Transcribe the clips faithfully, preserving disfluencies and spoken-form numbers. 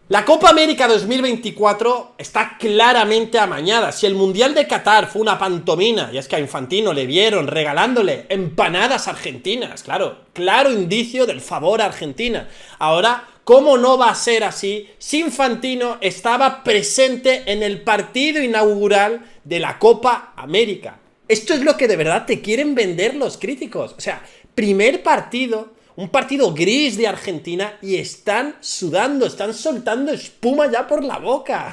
La Copa América dos mil veinticuatro está claramente amañada. Si el Mundial de Qatar fue una pantomima, y es que a Infantino le vieron regalándole empanadas argentinas, claro, claro indicio del favor a Argentina. Ahora, ¿cómo no va a ser así si Infantino estaba presente en el partido inaugural de la Copa América? Esto es lo que de verdad te quieren vender los críticos. O sea, primer partido... un partido gris de Argentina y están sudando, están soltando espuma ya por la boca.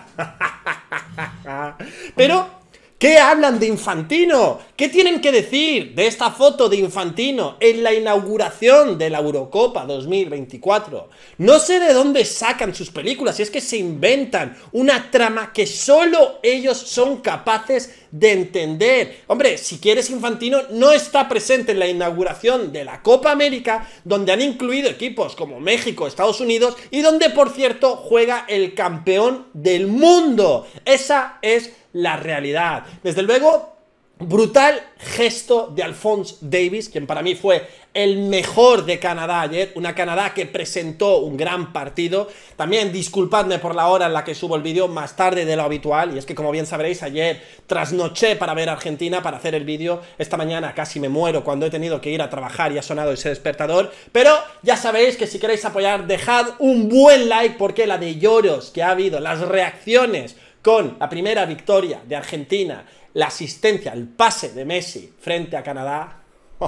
Pero, ¿qué hablan de Infantino? ¿Qué tienen que decir de esta foto de Infantino en la inauguración de la Eurocopa dos mil veinticuatro? No sé de dónde sacan sus películas, y es que se inventan una trama que solo ellos son capaces de entender. Hombre, si quieres, Infantino no está presente en la inauguración de la Copa América, donde han incluido equipos como México, Estados Unidos, y donde, por cierto, juega el campeón del mundo. Esa es la realidad. Desde luego, brutal gesto de Alphonse Davies, quien para mí fue el mejor de Canadá ayer, una Canadá que presentó un gran partido. También disculpadme por la hora en la que subo el vídeo, más tarde de lo habitual, y es que, como bien sabréis, ayer trasnoché para ver a Argentina, para hacer el vídeo. Esta mañana casi me muero cuando he tenido que ir a trabajar y ha sonado ese despertador, pero ya sabéis que si queréis apoyar, dejad un buen like, porque la de lloros que ha habido, las reacciones con la primera victoria de Argentina, la asistencia, el pase de Messi frente a Canadá.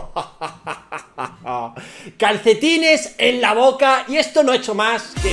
Calcetines en la boca, y esto no ha hecho más que...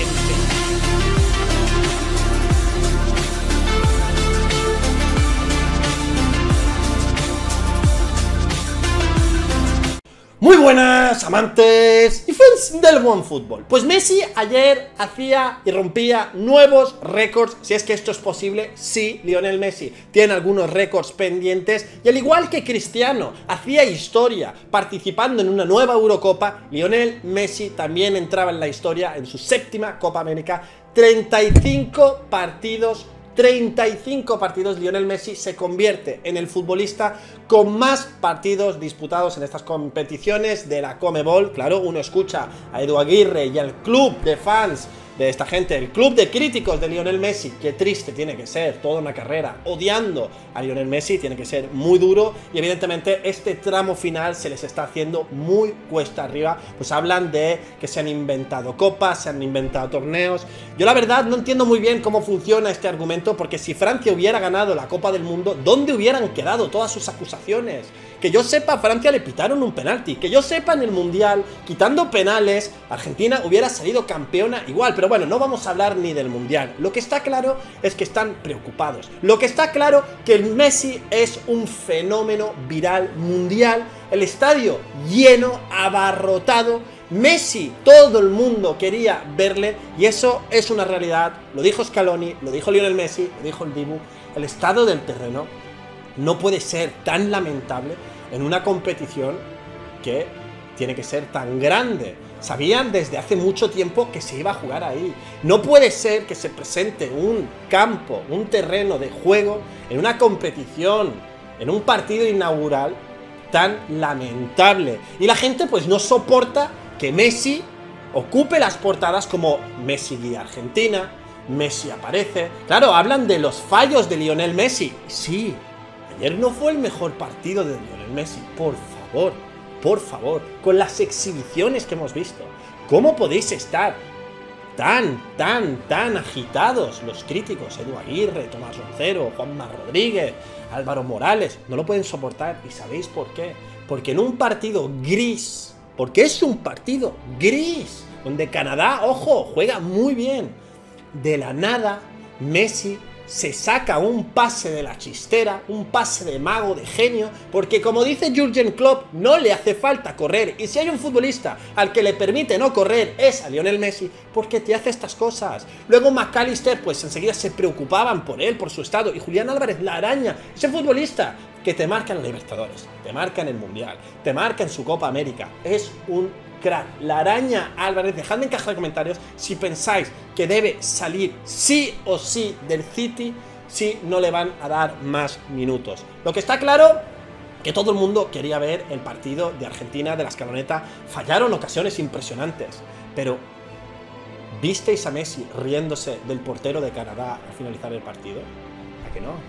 Muy buenas, amantes y fans del buen fútbol. Pues Messi ayer hacía y rompía nuevos récords. Si es que esto es posible, sí, Lionel Messi tiene algunos récords pendientes. Y al igual que Cristiano hacía historia participando en una nueva Eurocopa, Lionel Messi también entraba en la historia en su séptima Copa América. treinta y cinco partidos treinta y cinco partidos, Lionel Messi se convierte en el futbolista con más partidos disputados en estas competiciones de la Conmebol. Claro, uno escucha a Edu Aguirre y al club de fans de esta gente, el club de críticos de Lionel Messi. Qué triste tiene que ser toda una carrera odiando a Lionel Messi, tiene que ser muy duro, y evidentemente este tramo final se les está haciendo muy cuesta arriba. Pues hablan de que se han inventado copas, se han inventado torneos. Yo la verdad no entiendo muy bien cómo funciona este argumento, porque si Francia hubiera ganado la Copa del Mundo, ¿dónde hubieran quedado todas sus acusaciones? Que yo sepa, a Francia le pitaron un penalti. Que yo sepa, en el Mundial, quitando penales, Argentina hubiera salido campeona igual. Pero bueno, no vamos a hablar ni del Mundial. Lo que está claro es que están preocupados. Lo que está claro que el Messi es un fenómeno viral mundial. El estadio lleno, abarrotado. Messi, todo el mundo quería verle, y eso es una realidad. Lo dijo Scaloni, lo dijo Lionel Messi, lo dijo el Dibu. El estado del terreno no puede ser tan lamentable en una competición que tiene que ser tan grande. Sabían desde hace mucho tiempo que se iba a jugar ahí. No puede ser que se presente un campo, un terreno de juego en una competición, en un partido inaugural tan lamentable. Y la gente pues no soporta que Messi ocupe las portadas como Messi guía Argentina, Messi aparece. Claro, hablan de los fallos de Lionel Messi. Sí, ayer no fue el mejor partido de Lionel Messi, por favor, por favor, con las exhibiciones que hemos visto. ¿Cómo podéis estar tan, tan, tan agitados los críticos? Edu Aguirre, Tomás Roncero, Juanma Rodríguez, Álvaro Morales, no lo pueden soportar. ¿Y sabéis por qué? Porque en un partido gris, porque es un partido gris, donde Canadá, ojo, juega muy bien, de la nada, Messi se saca un pase de la chistera, un pase de mago, de genio, porque como dice Jürgen Klopp, no le hace falta correr, y si hay un futbolista al que le permite no correr es a Lionel Messi, porque te hace estas cosas. Luego McAllister, pues enseguida se preocupaban por él, por su estado, y Julián Álvarez, la araña, ese futbolista que te marca en los Libertadores, te marca en el Mundial, te marca en su Copa América, es un crack. La araña Álvarez, dejadme en caja de comentarios si pensáis que debe salir sí o sí del City si no le van a dar más minutos. Lo que está claro, que todo el mundo quería ver el partido de Argentina, de la Escaloneta. Fallaron ocasiones impresionantes, pero ¿Visteis a Messi riéndose del portero de Canadá al finalizar el partido? ¿A que no?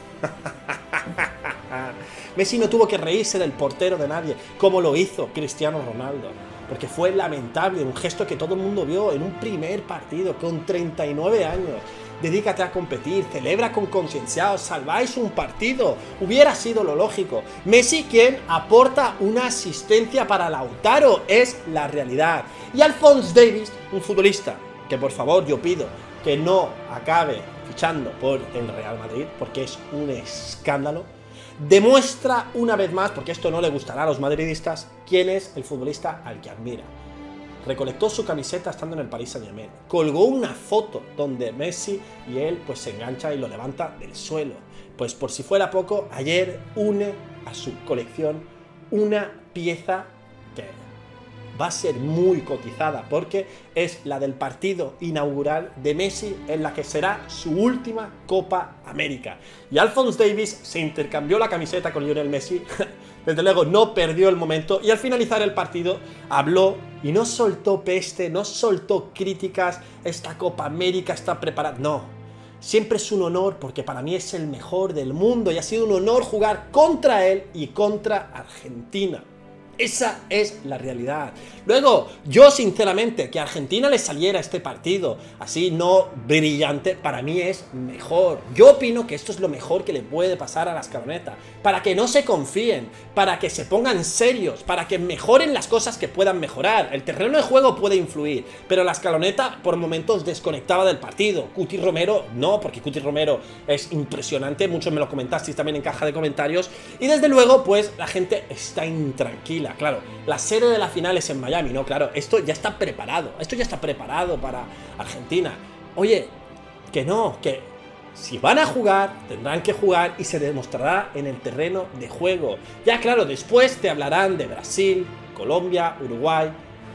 Messi no tuvo que reírse del portero de nadie, como lo hizo Cristiano Ronaldo, porque fue lamentable, un gesto que todo el mundo vio en un primer partido, con treinta y nueve años. Dedícate a competir, celebra con concienciados, salváis un partido, hubiera sido lo lógico. Messi, quien aporta una asistencia para Lautaro, es la realidad. Y Alphonse Davies, un futbolista que por favor yo pido que no acabe fichando por el Real Madrid, porque es un escándalo, demuestra una vez más, porque esto no le gustará a los madridistas, quién es el futbolista al que admira. Recolectó su camiseta estando en el Paris Saint-Germain, colgó una foto donde Messi y él pues se engancha y lo levanta del suelo. Pues por si fuera poco, ayer une a su colección una pieza que va a ser muy cotizada, porque es la del partido inaugural de Messi en la que será su última Copa América. Y Alphonse Davies se intercambió la camiseta con Lionel Messi, desde luego no perdió el momento, y al finalizar el partido habló y no soltó peste, no soltó críticas, esta Copa América está preparada, no. Siempre es un honor, porque para mí es el mejor del mundo y ha sido un honor jugar contra él y contra Argentina. Esa es la realidad. Luego, yo sinceramente, que a Argentina le saliera este partido así no brillante, para mí es mejor. Yo opino que esto es lo mejor que le puede pasar a la escaloneta, para que no se confíen, para que se pongan serios, para que mejoren las cosas que puedan mejorar. El terreno de juego puede influir, pero la escaloneta por momentos desconectaba del partido. Cuti Romero no, porque Cuti Romero es impresionante, muchos me lo comentasteis también en caja de comentarios, y desde luego pues la gente está intranquila. Claro, la sede de la final es en Miami, ¿no? Claro, esto ya está preparado, esto ya está preparado para Argentina. Oye, que no, que si van a jugar, tendrán que jugar y se demostrará en el terreno de juego. Ya claro, después te hablarán de Brasil, Colombia, Uruguay.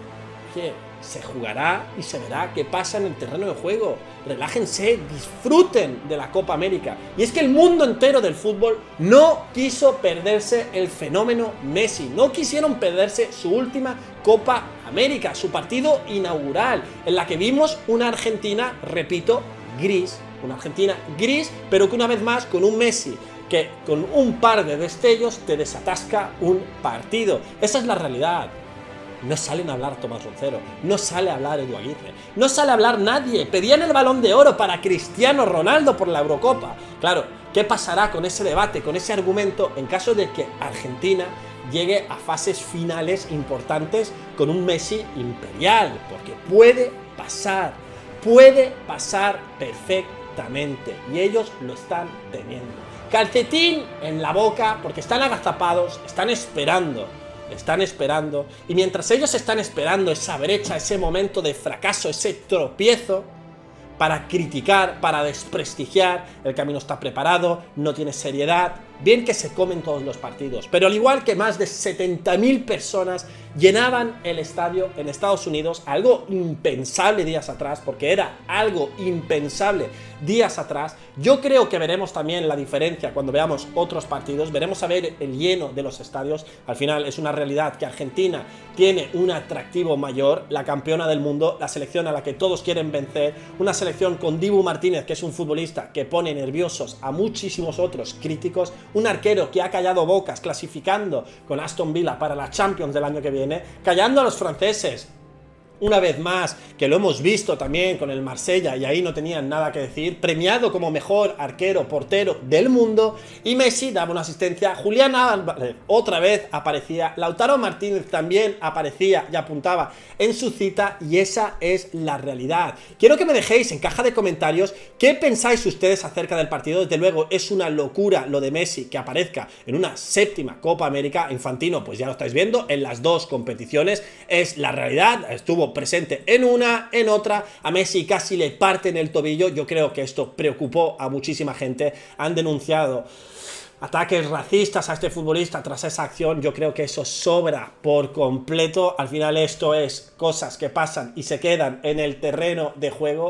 Oye, se jugará y se verá qué pasa en el terreno de juego. Relájense, disfruten de la Copa América. Y es que el mundo entero del fútbol no quiso perderse el fenómeno Messi. No quisieron perderse su última Copa América, su partido inaugural, en la que vimos una Argentina, repito, gris. Una Argentina gris, pero que una vez más con un Messi que con un par de destellos te desatasca un partido. Esa es la realidad. No salen a hablar Tomás Roncero, no sale a hablar Edu Aguirre, no sale a hablar nadie. Pedían el Balón de Oro para Cristiano Ronaldo por la Eurocopa. Claro, ¿qué pasará con ese debate, con ese argumento, en caso de que Argentina llegue a fases finales importantes con un Messi imperial? Porque puede pasar, puede pasar perfectamente, y ellos lo están teniendo. Calcetín en la boca, porque están agazapados, están esperando. Están esperando, y mientras ellos están esperando esa brecha, ese momento de fracaso, ese tropiezo, para criticar, para desprestigiar, el camino está preparado, no tiene seriedad, bien que se comen todos los partidos, pero al igual que más de setenta mil personas llenaban el estadio en Estados Unidos, algo impensable días atrás, porque era algo impensable días atrás, yo creo que veremos también la diferencia cuando veamos otros partidos, veremos a ver el lleno de los estadios. Al final es una realidad que Argentina tiene un atractivo mayor, la campeona del mundo, la selección a la que todos quieren vencer, una selección con Dibu Martínez, que es un futbolista que pone nerviosos a muchísimos otros críticos, un arquero que ha callado bocas clasificando con Aston Villa para la Champions del año que viene, callando a los franceses una vez más, que lo hemos visto también con el Marsella y ahí no tenían nada que decir, premiado como mejor arquero portero del mundo, y Messi daba una asistencia, Julián Álvarez otra vez aparecía, Lautaro Martínez también aparecía y apuntaba en su cita, y esa es la realidad. Quiero que me dejéis en caja de comentarios qué pensáis ustedes acerca del partido. Desde luego es una locura lo de Messi que aparezca en una séptima Copa América. Infantino, pues ya lo estáis viendo en las dos competiciones, es la realidad, estuvo presente en una, en otra, a Messi casi le parten el tobillo. Yo creo que esto preocupó a muchísima gente, han denunciado ataques racistas a este futbolista tras esa acción. Yo creo que eso sobra por completo. Al final esto es cosas que pasan y se quedan en el terreno de juego.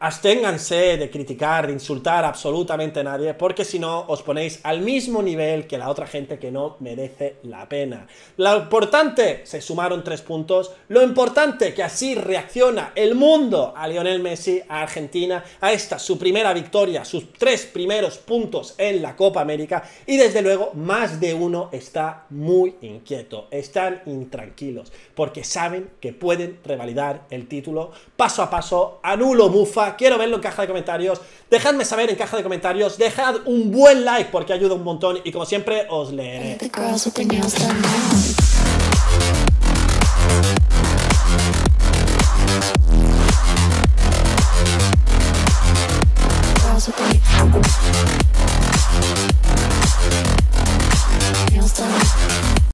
absténganse de criticar, de insultar a absolutamente a nadie, porque si no os ponéis al mismo nivel que la otra gente que no merece la pena. Lo importante, se sumaron tres puntos, lo importante que así reacciona el mundo a Lionel Messi, a Argentina, a esta su primera victoria, sus tres primeros puntos en la Copa América, y desde luego más de uno está muy inquieto, están intranquilos, porque saben que pueden revalidar el título paso a paso, anulo Mufa. Quiero verlo en caja de comentarios, dejadme saber en caja de comentarios, dejad un buen like porque ayuda un montón y como siempre os leeré.